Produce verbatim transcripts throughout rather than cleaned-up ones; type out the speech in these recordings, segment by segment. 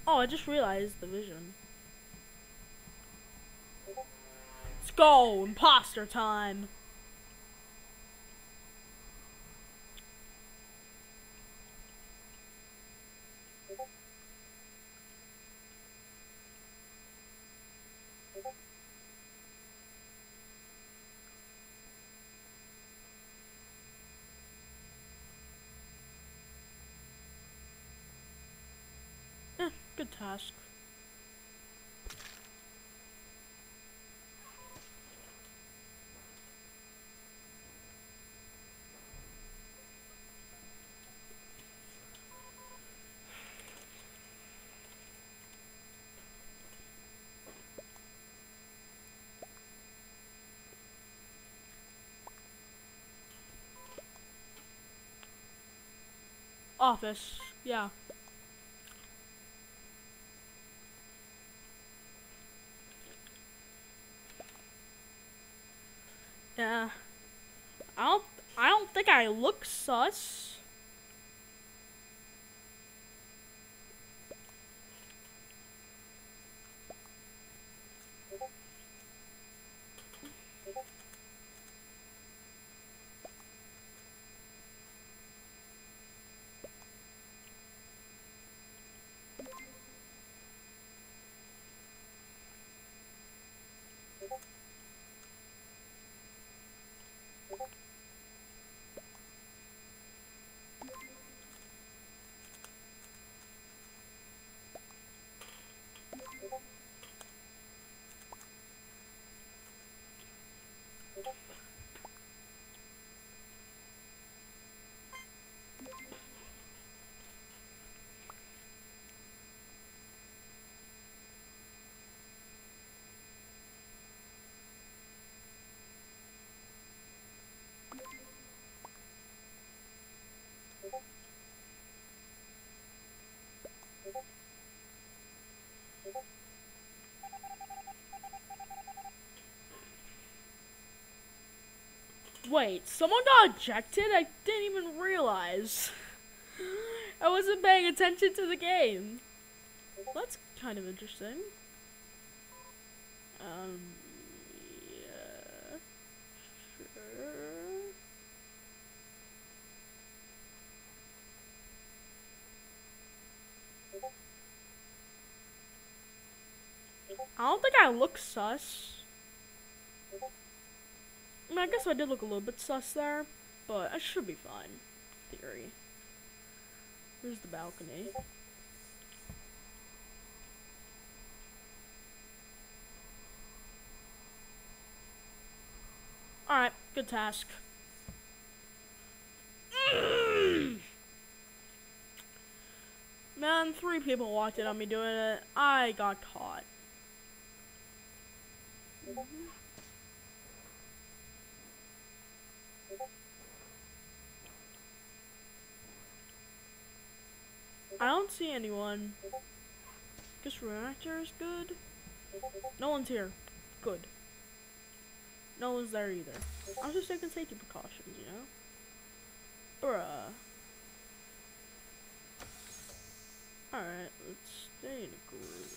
Oh, I just realized the vision. Let's go, imposter time. Eh, good task. Office, yeah. Yeah. I don't I don't think I look sus. Wait, someone got ejected? I didn't even realize. I wasn't paying attention to the game. That's kind of interesting. Um, yeah, sure. I don't think I look sus. I mean, I guess I did look a little bit sus there, but I should be fine. In theory. Here's the balcony. Alright, good task. Mm. Man, three people walked in on me doing it. I got caught. Mm-hmm. I don't see anyone. Guess reactor is good. No one's here. Good. No one's there either. I'm just taking safety precautions, you know? Bruh. Alright, let's stay in a group.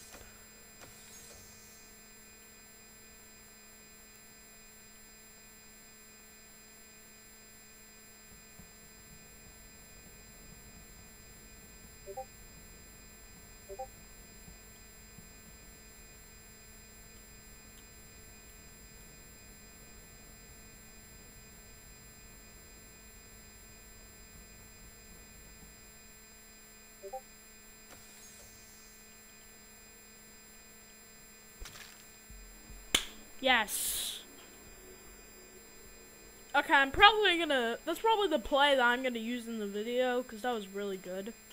Yes. Okay, I'm probably gonna, that's probably the play that I'm gonna use in the video, because that was really good.